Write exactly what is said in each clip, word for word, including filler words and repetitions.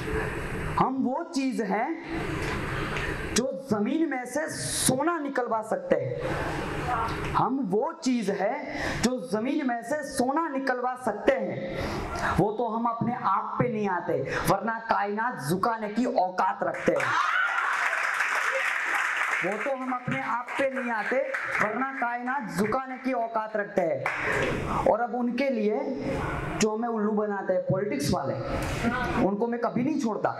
हम वो चीज हैं जो जमीन में से सोना निकलवा सकते हैं। हम वो चीज है जो जमीन में से सोना निकलवा सकते हैं। वो तो हम अपने आप पे नहीं आते, वरना कायनात झुकाने की औकात रखते हैं। वो तो हम अपने आप पे नहीं आते, वरना कायनात झुकाने की औकात रखते हैं। और अब उनके लिए जो हमें उल्लू बनाते हैं पॉलिटिक्स वाले, उनको मैं कभी नहीं छोड़ता।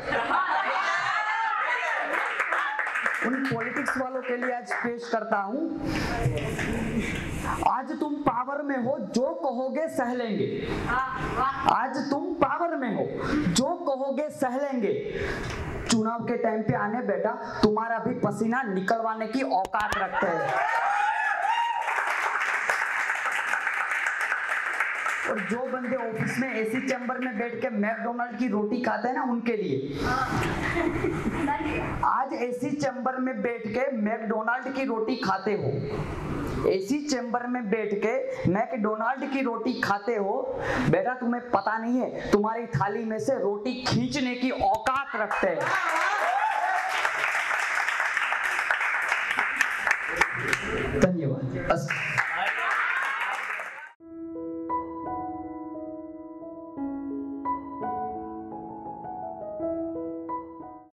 उन पॉलिटिक्स वालों के लिए आज पेश करता हूं। आज तुम पावर में हो, जो कहोगे सह लेंगे। आज तुम पावर में हो, जो कहोगे सह लेंगे। चुनाव के टाइम पे आने बेटा, तुम्हारा भी पसीना निकलवाने की औकात रखते हैं। और जो बंदे ऑफिस में एसी चैम्बर में बैठ के मैकडोनल्ड की रोटी खाते हैं ना, उनके लिए आज एसी चैम्बर में बैठ के मैकडोनल्ड की रोटी खाते हो, एसी चैम्बर में बैठ के मैकडोनल्ड की रोटी खाते हो बेटा, तुम्हें पता नहीं है तुम्हारी थाली में से रोटी खींचने की औकात रखते हैं। धन्यवाद।